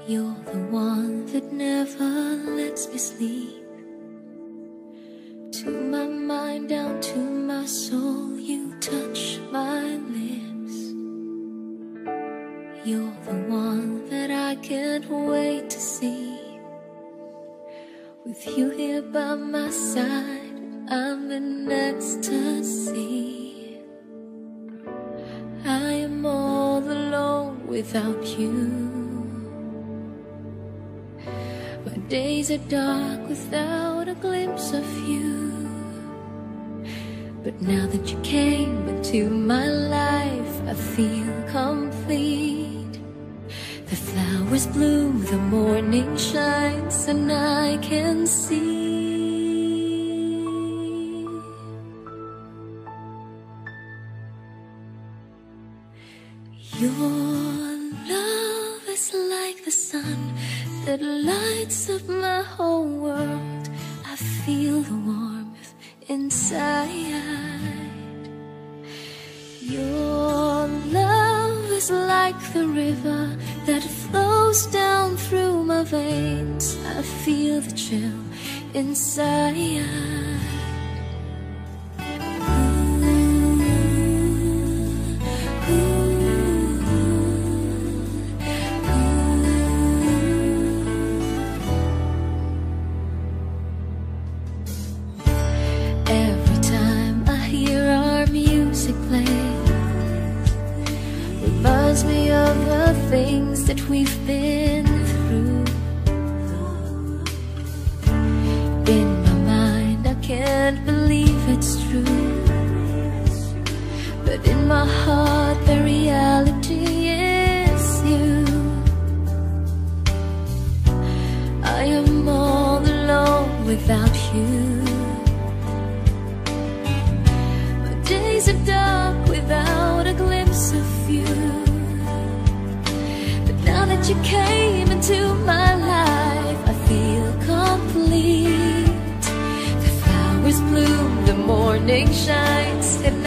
You're the one that never lets me sleep. To my mind, down to my soul, you touch my lips. You're the one that I can't wait to see. With you here by my side, I'm in ecstasy. I am all alone without you. My days are dark without a glimpse of you. But now that you came into my life, I feel complete. The flowers bloom, the morning shines, and I can see. Your love is like the sun that lights up my whole world. I feel the warmth inside. Your love is like the river that flows down through my veins. I feel the chill inside. Every time I hear our music play, reminds me of the things that we've been through. In my mind, I can't believe it's true, but in my heart, the reality is you. I am all alone without you. My days are dark without a glimpse of you. Now that you came into my life, I feel complete. The flowers bloom, the morning shines, and